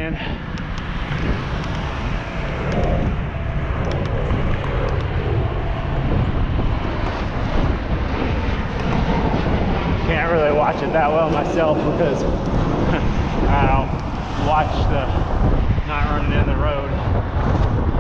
in. Can't really watch it that well myself because I don't watch the not running in the road.